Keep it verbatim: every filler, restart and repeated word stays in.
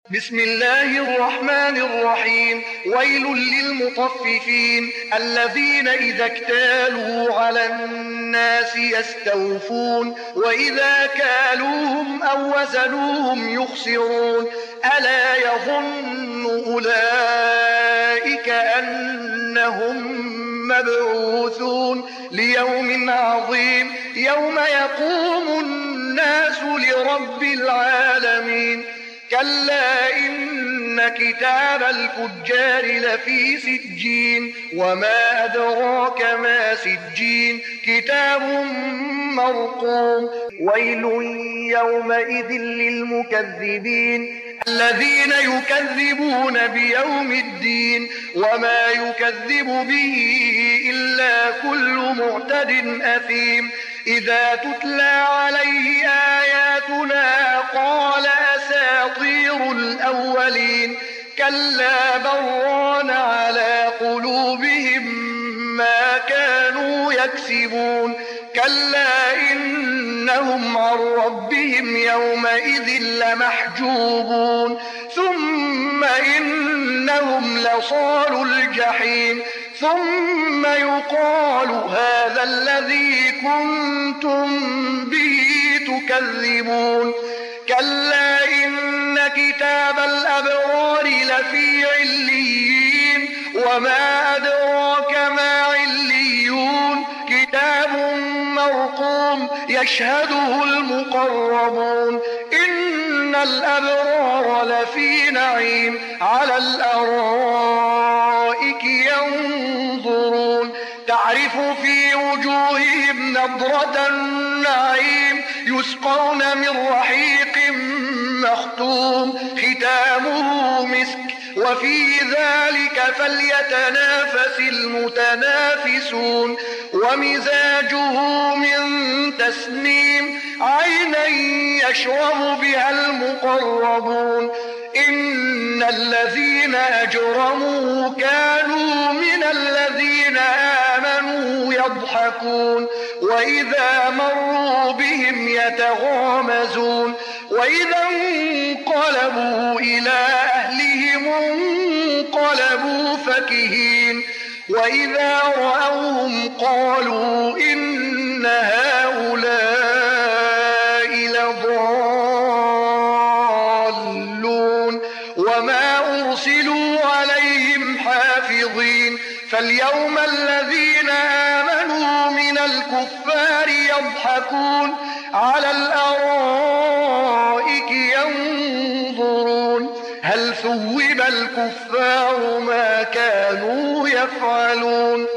بسم الله الرحمن الرحيم. ويل للمطففين الذين إذا اكتالوا على الناس يستوفون وإذا كالوهم أو وزنوهم يخسرون ألا يظن أولئك أنهم مبعوثون ليوم عظيم يوم يقوم الناس لرب العالمين. كلا إن كتاب الفجار لفي سجين وما أدراك ما سجين كتاب مرقوم. ويل يومئذ للمكذبين الذين يكذبون بيوم الدين وما يكذب به إلا كل معتد أثيم. إذا تتلى عليه آياتنا قال أساطير الأولين كلا بران على قلوبهم ما كانوا يكسبون. كلا إنهم عن ربهم يومئذ لمحجوبون ثم إنهم لصالو الجحيم ثم يقال هذا الذي كنتم به تكذبون. كلا إن كتاب الأبرار لفي عليين وما أدراك ما عليون كتاب مرقوم يشهده المقربون. إن الأبرار لفي نعيم على الأرائك ينظرون تعرف في وجوههم نضرة النعيم يسقون من رحيق مختوم ختامه مسك وفي ذلك فليتنافس المتنافسون. ومزاجه من تسنيم عينا يشرب بها المقربون. إن الذين أجرموا كانوا من الذين آمنوا يضحكون وإذا مروا بهم يتغامزون وإذا انقلبوا إلى أهلهم انقلبوا فكهين وإذا رأوهم قالوا إن هؤلاء لضالون وما أرسلوا عليهم حافظين. فاليوم الذين آمنوا من الكفار يضحكون على الأرائك ينظرون هل ثوب الكفار ما كانوا يفعلون.